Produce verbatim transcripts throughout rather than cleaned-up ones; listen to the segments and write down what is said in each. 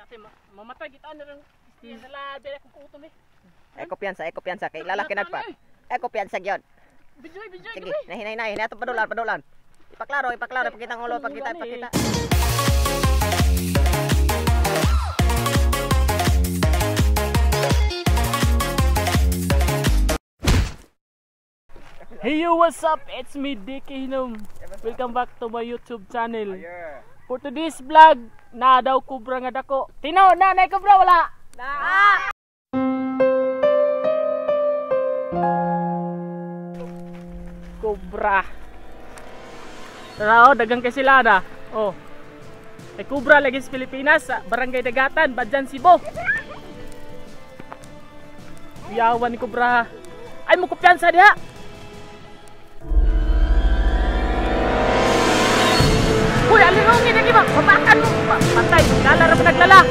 Mamatay kita na rin. Nala, dere kong kutom eh. Ay kumpiyansa, ay kumpiyansa kay lalaki nagpa. Ay kumpiyansa gyud. Bijoy, bijoy, sige, nahinay na, hinay ato padulan, padulan. Ipaklaro, ipaklaro pakita ang ulo, pakita, pakita. Hey yo, what's up? It's me, Dicky Hinom. Welcome back to my YouTube channel. For today's vlog, na daw kubra nga dako. Tino, na, na kubra wala? Na! Kubra. Tara, oh, dagang kay sila na. Oh. Ay kubra lagi sa Pilipinas, sa Barangay Dagatan, Badjan, Cebu. Yawan ni kubra. Ay mo kumpiyansa diha. Uy, alirungin lagi ba? Papakan mo. Patay, lala rin naglala.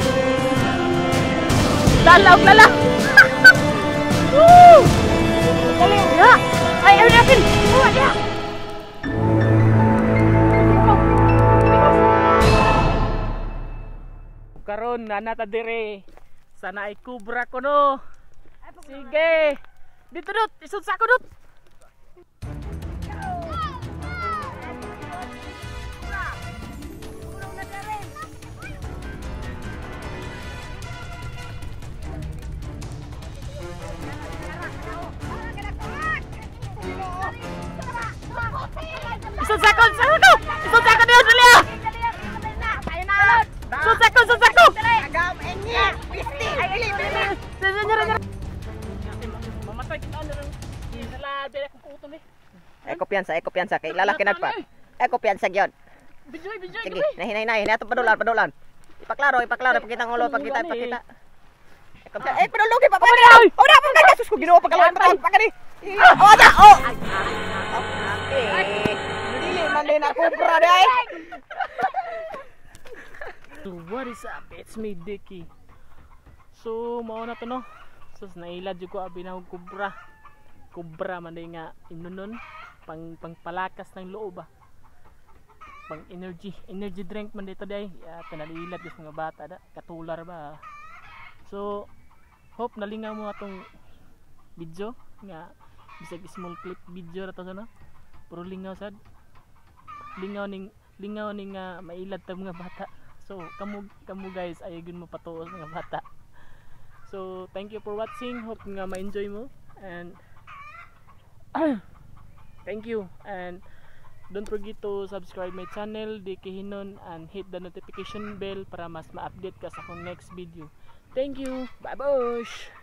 Lala og lala. Woo! Dali, ya. Ay, ay, natin. Oh, ya. Karon na nata dire. Sana ay kubra ko no. Sige. Dito dut, isud sa ako dut. Isang second, segundo! Isang second yun, Julia! Isang second, isang second! Agam, enye! Pisti! Ay, bili, bili! Mamatay kita na rin. Nala, dere kong kutom eh. Ay kumpiyansa, ay kumpiyansa kay lalaki nagpa. Ay kumpiyansa gyud. Bijoy, bijoy, sige, nahinay na, hinay ato padulan, padulan. Ipaklaro, ipaklaro pakita ang ulo, pakita, pakita. Eh, padulugi pa pa. Oh, na pa ka sus ko Ginoo pagkalawin pa pa kani. Oh, da, oh. Ay. Dili man din ako kubra day. So what is up? It's me, Dicky. So mao na to no. So nailad jud ko abi na kubra. Kubra man day nga inunon pang pangpalakas ng loob ba. Pang energy, energy drink man dito day. Ya tanalilad sa mga bata da, katular ba. So hope nalingaw mo atong video nga bisag small clip video ra to no. Puro lingaw sad. Lingaw ning lingaw ning uh, mailad ta mga bata. So kamo kamo guys ayagon mo patuos mga bata. So thank you for watching. Hope nga ma-enjoy mo and thank you and don't forget to subscribe my channel Dicky Hinon and hit the notification bell para mas ma-update ka sa akong next video. Thank you. Bye-bye.